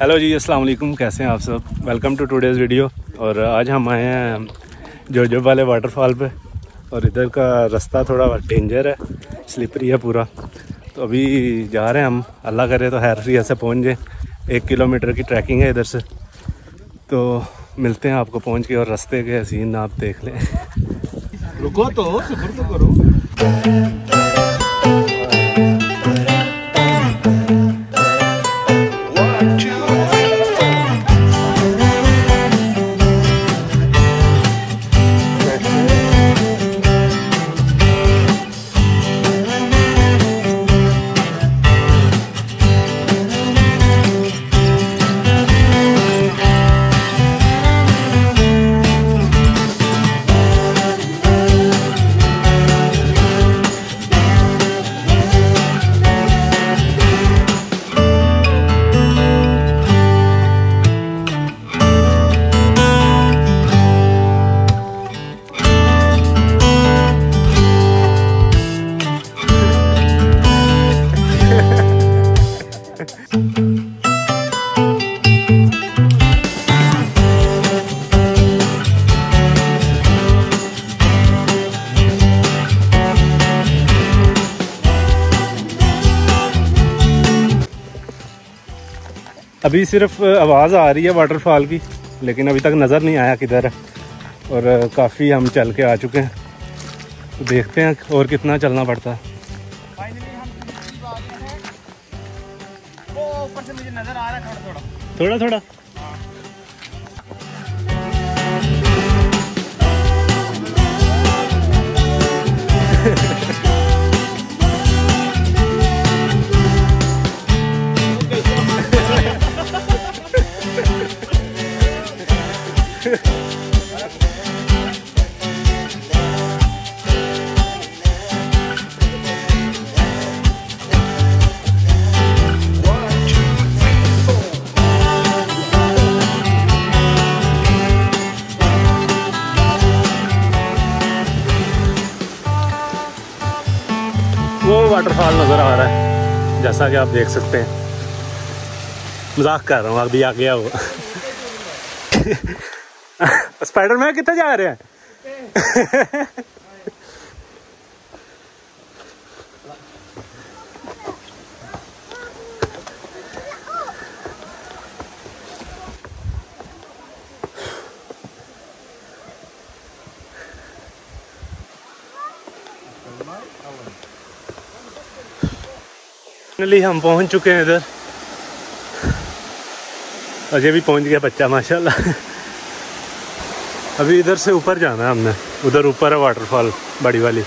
Hello जी, अस्सलाम वालेकुम। कैसे हैं आप सब? Welcome to today's video. और आज हम आए हैं जोजब वाले वाटरफॉल पे। और इधर का रास्ता थोड़ा डेंजर है, स्लिपरी है पूरा। तो अभी जा रहे हैं हम, अल्लाह करे तो खैर से पहुँच जाए। 1 किलोमीटर की ट्रैकिंग है इधर से। तो मिलते हैं आपको पहुँच के, और रास्ते के सीन आप देख लें। रुको तो सफर तो करो। अभी सिर्फ आवाज़ आ रही है वाटरफॉल की, लेकिन अभी तक नज़र नहीं आया किधर है। और काफ़ी हम चल के आ चुके हैं, तो देखते हैं और कितना चलना पड़ता है। फाइनली हम करीब आ गए हैं। वो ऊपर से मुझे नजर आ रहा है थोड़ा थोड़ा। वो वाटरफॉल नज़र आ रहा है, जैसा कि आप देख सकते हैं। मजाक कर रहा हूँ, अभी आ गया वो। स्पाइडरमैन कितने जा रहे हैं? फाइनली हम पहुंच चुके हैं इधर। अजय भी पहुंच गया बच्चा, माशाल्लाह। अभी इधर से ऊपर जाना है हमने, उधर ऊपर है वाटरफॉल बड़ी वाली।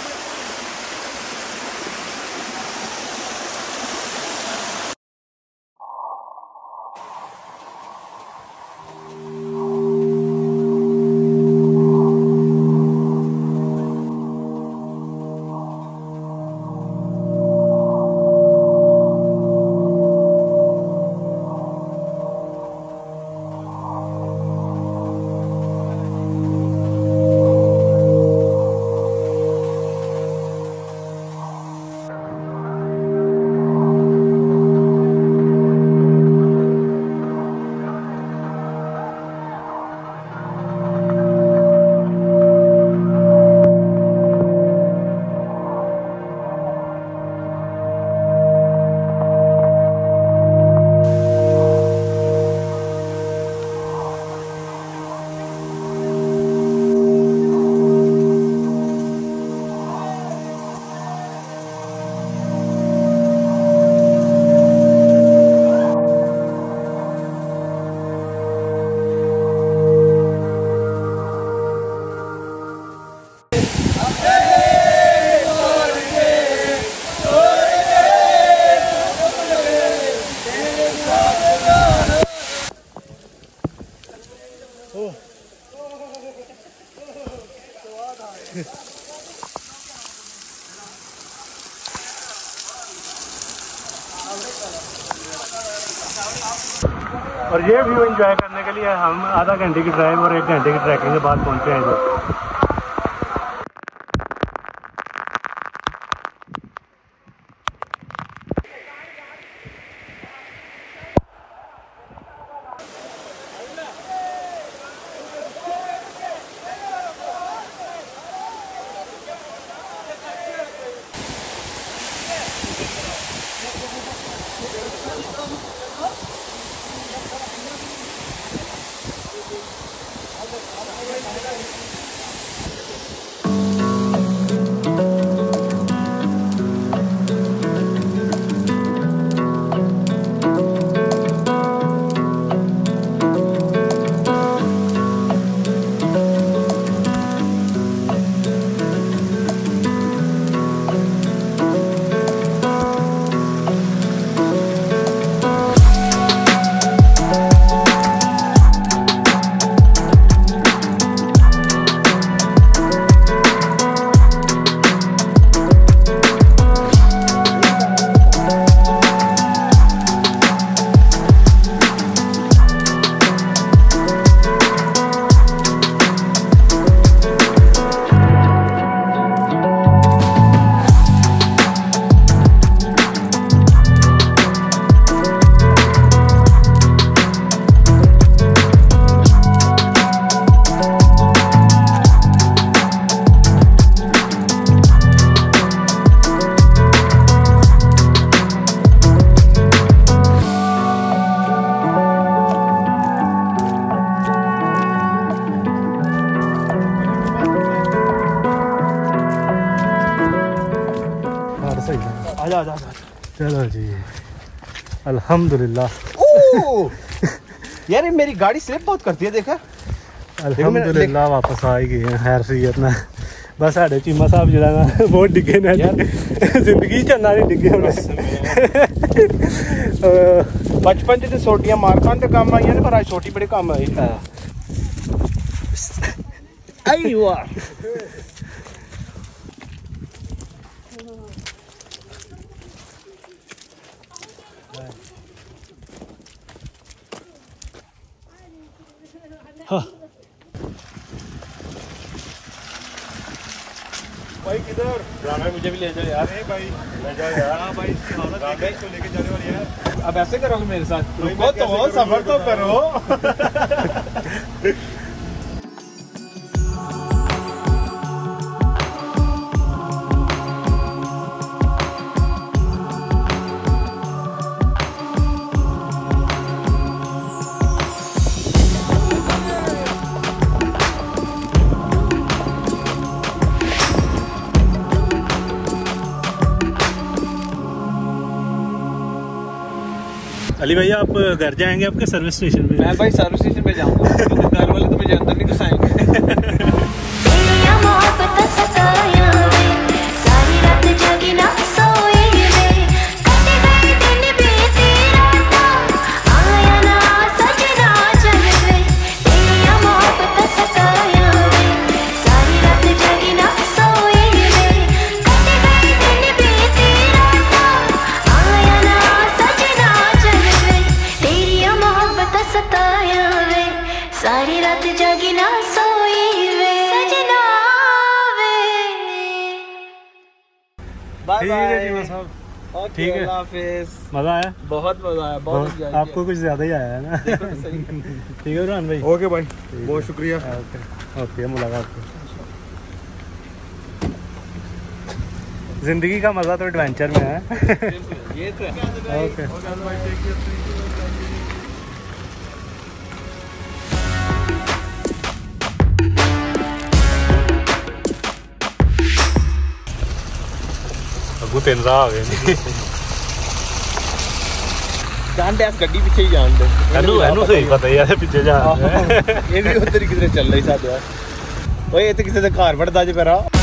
और ये व्यू एंजॉय करने के लिए हम आधा घंटे की ड्राइव और 1 घंटे की ट्रैकिंग के बाद पहुंचे हैं इधर। आजा आजा। चलो जी अल्हम्दुलिल्लाह। यार ये मेरी गाड़ी स्लिप बहुत करती है, देखा। अल्हम्दुलिल्लाह वापस आ ही गए हैं खैर सहीयत ना। बस साढ़े चीमा साहब जो ना बहुत डिगे ने जिंदगी च ना नहीं डिगे बचपन च सोटियां मार खान ते काम आई ने, पर आज छोटी बड़े काम आई। आई वाह भाई किधर जाना है? मुझे भी ले जाओ यार। भाई ले जाओ यार। हाँ भाई इसकी हालत देख इसको लेके जाने वाली यार। अब ऐसे करोगे मेरे साथ? रुको तो सफर तो करो। अली भैया आप घर जाएंगे आपके सर्विस स्टेशन पे? मैं भाई सर्विस स्टेशन पे जाऊंगा, क्योंकि घर वाले तो मुझे अंदर नहीं घुसाएंगे। सारी रात जागी ना सोई वे सजना वे। बाय ठीक है जी साहब, ठीक है, अल्लाह हाफिज़। मजा आया? बहुत मजा आया, बहुत एंजॉय आपको कुछ ज्यादा ही आया है ना? ठीक है उरहान भाई। ओके भाई, बहुत शुक्रिया। ओके मुलाकात। जिंदगी का मजा तो एडवेंचर में है। ये तो है। ओके अगू 3 आ गए जान दे, गड्डी पीछे ही जान दे। एनू सही पता यार पीछे जा ये भी उधर किधर चल रही साथ यार। ओए ये तो किसी दे घर वड़दा जे पेरा।